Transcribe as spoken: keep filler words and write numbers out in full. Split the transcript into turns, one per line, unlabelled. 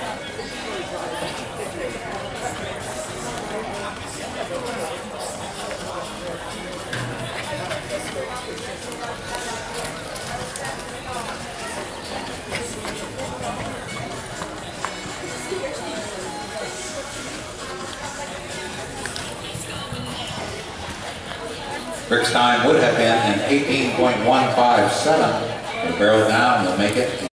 Rick's time would have been an eighteen point one five seven. The barrel down will make it